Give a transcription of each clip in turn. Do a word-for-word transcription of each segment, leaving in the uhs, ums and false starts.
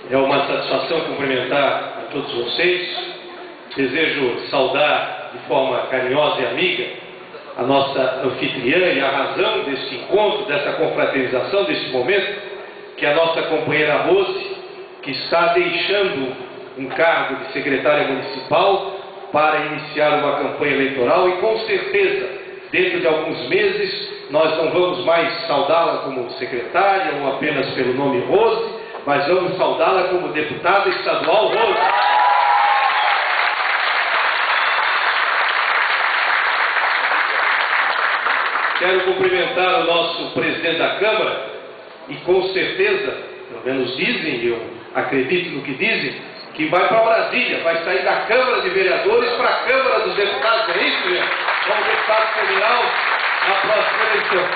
É uma satisfação cumprimentar a todos vocês. Desejo saudar de forma carinhosa e amiga a nossa anfitriã e a razão deste encontro, dessa confraternização, deste momento, que é a nossa companheira Rose, que está deixando um cargo de secretária municipal para iniciar uma campanha eleitoral e, com certeza, dentro de alguns meses, nós não vamos mais saudá-la como secretária ou apenas pelo nome Rose, mas vamos saudá-la como deputada estadual Rose. Quero cumprimentar o nosso presidente da Câmara e, com certeza, pelo menos dizem, eu acredito no que dizem, que vai para Brasília, vai sair da Câmara de Vereadores para a Câmara dos Deputados, é isso, gente? Como deputado federal na próxima eleição.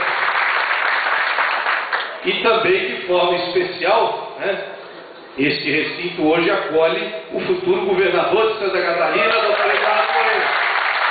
E também, de forma especial, né, este recinto hoje acolhe o futuro governador de Santa Catarina, doutor Eduardo Moreira.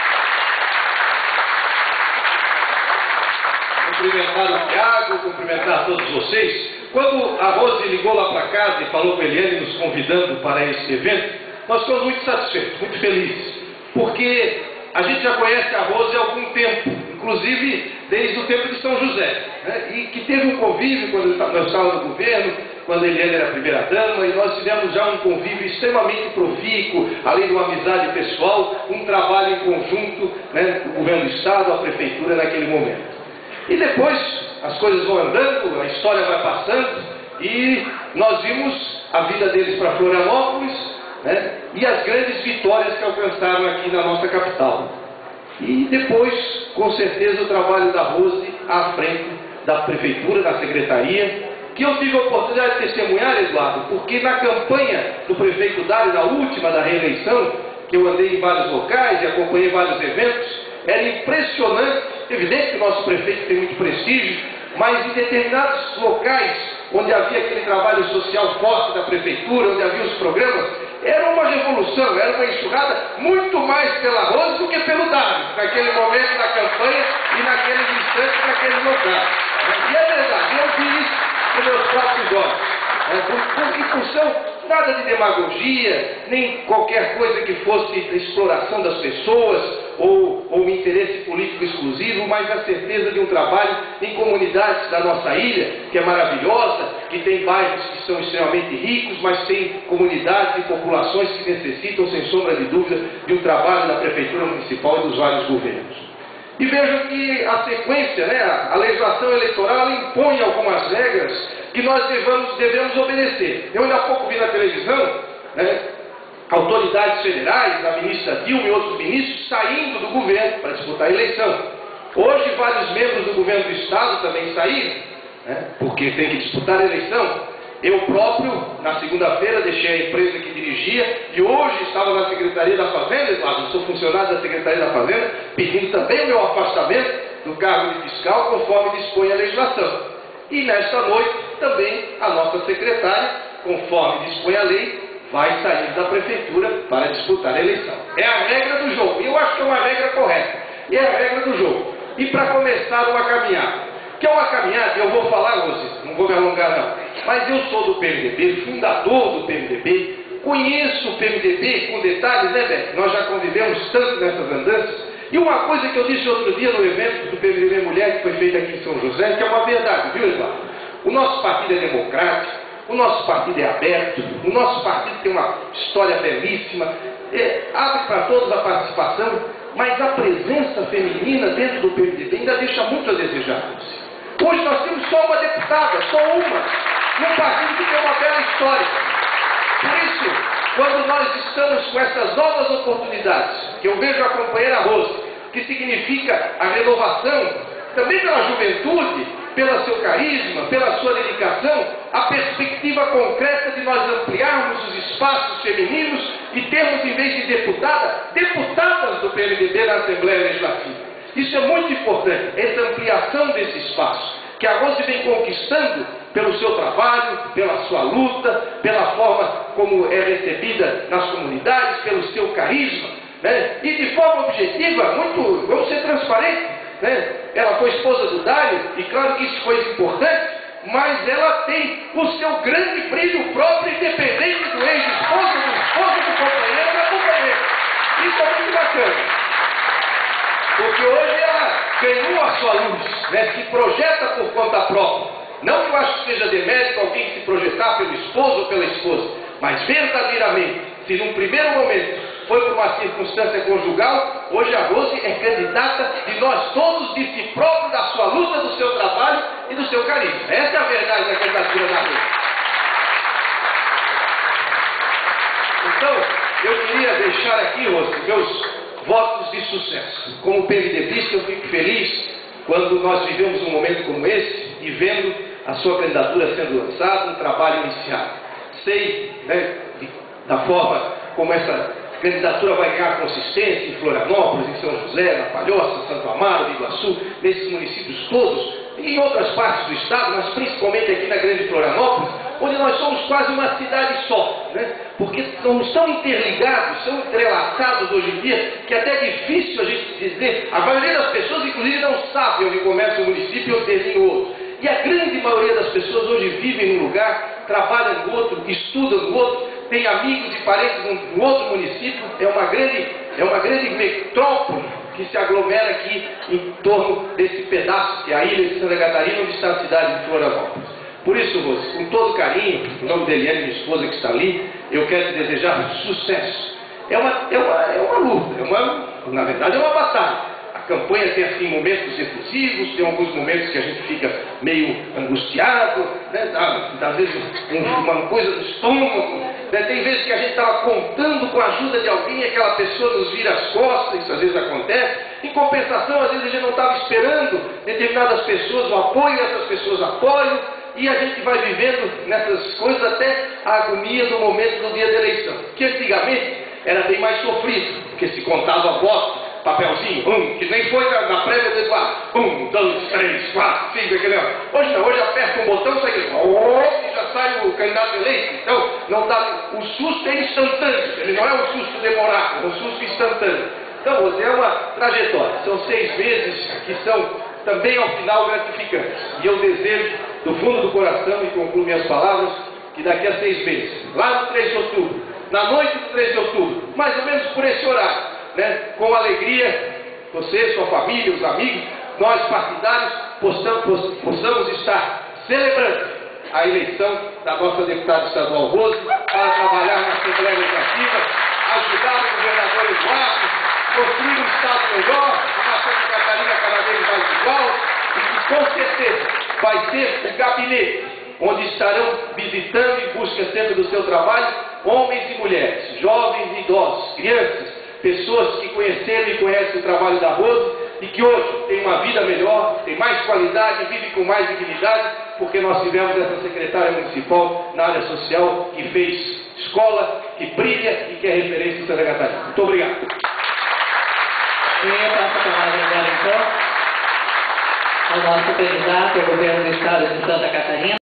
Cumprimentar o Thiago, cumprimentar todos vocês. Quando a Rose ligou lá para casa e falou com a Eliane, nos convidando para esse evento, nós ficamos muito satisfeitos, muito felizes, porque a gente já conhece a Rose há algum tempo, inclusive desde o tempo de São José, né? E que teve um convívio quando nós estávamos no governo, quando a Eliane era a primeira-dama, e nós tivemos já um convívio extremamente profícuo, além de uma amizade pessoal, um trabalho em conjunto, né, o governo do Estado, a prefeitura naquele momento. E depois as coisas vão andando, a história vai passando e nós vimos a vida deles para Florianópolis, né, e as grandes vitórias que alcançaram aqui na nossa capital. E depois, com certeza, o trabalho da Rose à frente da prefeitura, da secretaria, que eu tive a oportunidade de testemunhar, Eduardo, porque na campanha do prefeito Dário, na última da reeleição, que eu andei em vários locais e acompanhei vários eventos, era impressionante. Evidente que o nosso prefeito tem muito prestígio, mas em determinados locais onde havia aquele trabalho social forte da prefeitura, onde havia os programas, era uma revolução, era uma enxurrada muito mais pela Rose do que pelo Dário, naquele momento da campanha e naqueles instantes, naqueles locais. E é verdade, eu vi isso com meus próprios olhos. Em função nada de demagogia, nem qualquer coisa que fosse exploração das pessoas ou, ou interesse político exclusivo, mas a certeza de um trabalho em comunidades da nossa ilha, que é maravilhosa, que tem bairros que são extremamente ricos, mas tem comunidades e populações que necessitam, sem sombra de dúvida, de um trabalho da Prefeitura Municipal e dos vários governos. E vejo que a sequência, né, a legislação eleitoral impõe algumas regras que nós devemos, devemos obedecer. Eu ainda há pouco vi na televisão, né, autoridades federais, a ministra Dilma e outros ministros saindo do governo para disputar a eleição. Hoje vários membros do governo do Estado também saíram, né, porque tem que disputar a eleição. Eu próprio, na segunda-feira, deixei a empresa que dirigia e hoje estava na Secretaria da Fazenda, Eduardo, sou funcionário da Secretaria da Fazenda, pedindo também o meu afastamento do cargo de fiscal, conforme dispõe a legislação. E nesta noite, também, a nossa secretária, conforme dispõe a lei, vai sair da Prefeitura para disputar a eleição. É a regra do jogo, e eu acho que é uma regra correta, e é a regra do jogo. E para começar uma caminhada, que é uma caminhada, eu vou falar, Rose, não vou me alongar não, mas eu sou do P M D B, fundador do P M D B, conheço o P M D B com detalhes, né, Beto? Nós já convivemos tanto nessas andanças. E uma coisa que eu disse outro dia no evento do P M D B Mulher, que foi feito aqui em São José, que é uma verdade, viu, Eduardo? O nosso partido é democrático, o nosso partido é aberto, o nosso partido tem uma história belíssima, é, abre para todos a participação, mas a presença feminina dentro do P M D B ainda deixa muito a desejar. Hoje nós temos só uma deputada, só uma, num partido que tem uma bela história. Por isso, quando nós estamos com essas novas oportunidades, que eu vejo a companheira Rose, que significa a renovação, também pela juventude, pelo seu carisma, pela sua dedicação, a perspectiva concreta de nós ampliarmos os espaços femininos e termos, em vez de deputada, deputadas do P M D B na Assembleia Legislativa. Isso é muito importante, essa ampliação desse espaço, que a Rose vem conquistando pelo seu trabalho, pela sua luta, pela forma como é recebida nas comunidades, pelo seu carisma, né? E de forma objetiva, muito, vamos ser transparentes, né? Ela foi esposa do Dário, e claro que isso foi importante, mas ela tem o seu grande brilho próprio, independente do ex-esposo, do esposo, do companheiro, da companheira. Isso é muito bacana. Porque hoje ela ganhou a sua luz, né? Se projeta por conta própria. Não que eu acho que seja demérito alguém se projetar pelo esposo ou pela esposa, mas verdadeiramente, se num primeiro momento foi por uma circunstância conjugal, hoje a Rose é candidata de nós todos, de si próprio, da sua luta, do seu trabalho e do seu carisma. Essa é a verdade da candidatura da Rose. Então, eu queria deixar aqui, Rose, meus votos de sucesso. Como PMDBista, eu fico feliz quando nós vivemos um momento como esse e vendo a sua candidatura sendo lançada, um trabalho iniciado. Sei, né, de, da forma como essa candidatura vai ganhar consistência em Florianópolis, em São José, na Palhoça, Santo Amaro, Iguaçu, nesses municípios todos, e em outras partes do estado, mas principalmente aqui na grande Florianópolis, onde nós somos quase uma cidade só, né? Porque somos tão interligados, tão entrelaçados hoje em dia, que até é difícil a gente dizer, a maioria das pessoas inclusive não sabe onde começa o município e onde termina o outro. E a grande maioria das pessoas hoje vivem num lugar, trabalham no outro, estudam no outro, tem amigos e parentes no outro município, é uma grande, é uma grande metrópole que se aglomera aqui em torno desse pedaço que é a ilha de Santa Catarina, onde está a cidade de Florianópolis. Por isso, Rose, com todo carinho, em nome da Eliane, minha esposa que está ali, eu quero te desejar sucesso. É uma, é uma, é uma luta, é uma, na verdade é uma batalha. A campanha tem assim momentos efusivos, tem alguns momentos que a gente fica meio angustiado, né? Às vezes uma coisa no estômago, né? Tem vezes que a gente estava contando com a ajuda de alguém e aquela pessoa nos vira as costas, isso às vezes acontece. Em compensação, às vezes a gente não estava esperando determinadas pessoas, o apoio dessas pessoas apoiam, e a gente vai vivendo nessas coisas até a agonia do momento do dia da eleição. Que antigamente era bem mais sofrido, porque se contava voto, papelzinho, um, que nem foi na, na prévia do Eduardo. Um, dois, três, quatro, cinco, aquele. Hoje não, hoje aperta um botão, sai aquele, oh, e já sai o candidato eleito. Então, não dá, o susto é instantâneo, ele não é um susto demorado, é um susto instantâneo. Então, você é uma trajetória, são seis meses que são também ao final gratificantes. E eu desejo, do fundo do coração, e concluo minhas palavras, que daqui a seis meses, lá no três de outubro, na noite do três de outubro, mais ou menos por esse horário, né, com alegria, você, sua família, os amigos, nós partidários possamos, possamos estar celebrando a eleição da nossa deputada estadual Rose, para trabalhar na Assembleia Legislativa, ajudar o governador Eduardo, construir um Estado melhor, uma Santa Catarina cada vez mais igual, e que com certeza vai ser o gabinete onde estarão visitando em busca sempre do seu trabalho homens e mulheres, jovens e idosos, crianças, pessoas que conheceram e conhecem o trabalho da Rose e que hoje têm uma vida melhor, têm mais qualidade, vivem com mais dignidade, porque nós tivemos essa secretária municipal na área social que fez escola, que brilha e que é referência em Santa Catarina. Muito obrigado. Eu passo a palavra agora então ao nosso candidato ao governo do estado de Santa Catarina.